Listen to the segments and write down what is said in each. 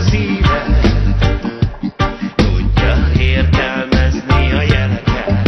a szíved tudja értelmezni a jeleket.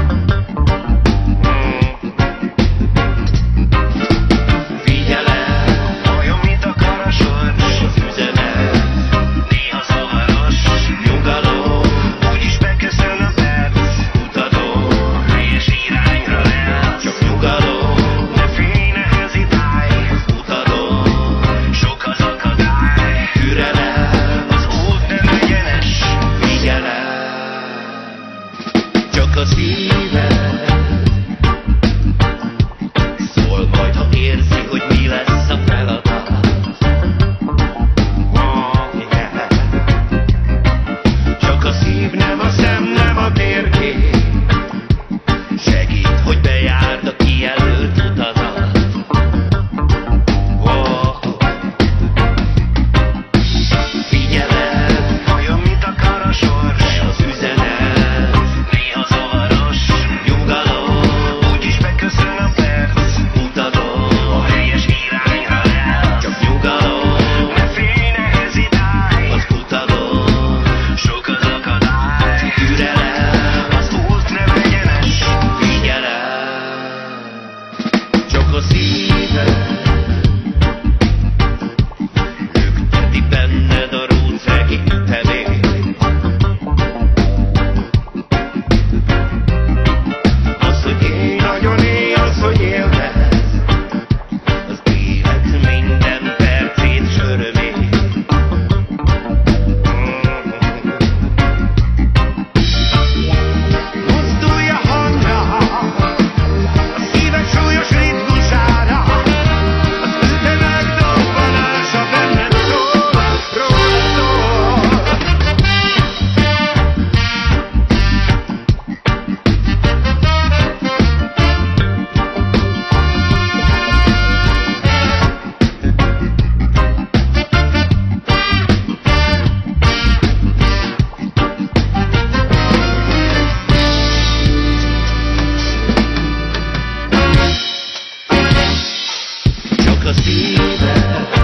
Figyelem, olyan, mint akar a sors, az üzenet néha zavaros. Nyugalom, úgyis beköszön a perc, mutató helyes irányra lesz. Csak nyugalom, ne félj, ne hezitálj, mutató sok az akadály. Türelem, az út nem egyenes, figyelem, csak a szíved szól majd, ha érzi, hogy mi lesz a feladat. Oh, yeah. Csak a szív, nem a szem, nem a térkép segít, hogy bejárd a kijelölt utadat. Oh. Figyelem, olyan, mint akar a sors, az üzenet néha zavaros. Nyugalom, úgyis beköszön a perc, mutató a helyes irányra lesz. Csak nyugalom, ne félj, ne hezitálj, az mutató sok az akadály. Türelem, az út nem egyenes, figyelem, csak a szíved lükteti benned a rócegi ütemét. Az, hogy élj, nagyon élj, az, hogy élvezd az élet minden percét, s örömét. Mozdulj a hangja a szíved súlyos ritmusára, az ütemek dobbanása benned szól, róla szól. Csak a szíved